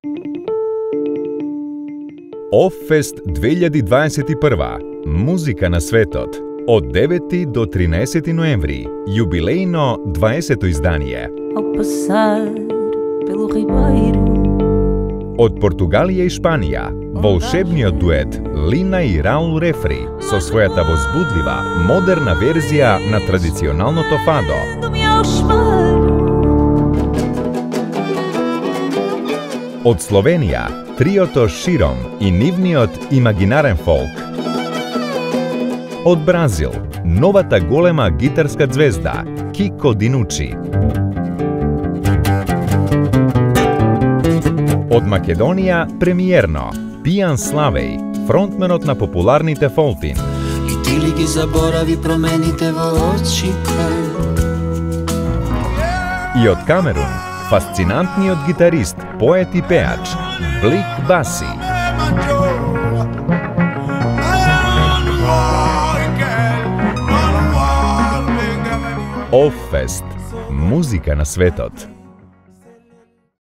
Off-Fest 2021. Muzika na sветот. Od 9. do 13. ноември. Jubilejno 20. izdanje. Od Portugalije i Španija, volšebniот duet Lina i Raul Refri со својата возбудлива, модерна верзија на традиционалното фадо. Од Словенија, триото Широм и нивниот имагинарен фолк. Од Бразил, новата голема гитарска звезда Кико Динучи. Од Македонија, премиерно Пијан Славеј, фронтменот на популарните Фолтин. И ти ли ги заборави промените во очите? И од Камерун, фасцинантниот гитарист, поет и пеач Блик Баси. Off-Fest. Музика на светот.